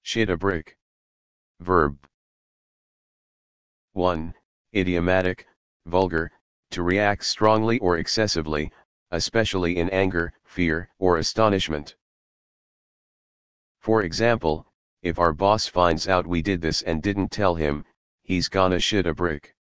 Shit a brick. Verb. 1. Idiomatic, vulgar, to react strongly or excessively, especially in anger, fear, or astonishment. For example, if our boss finds out we did this and didn't tell him, he's gonna shit a brick.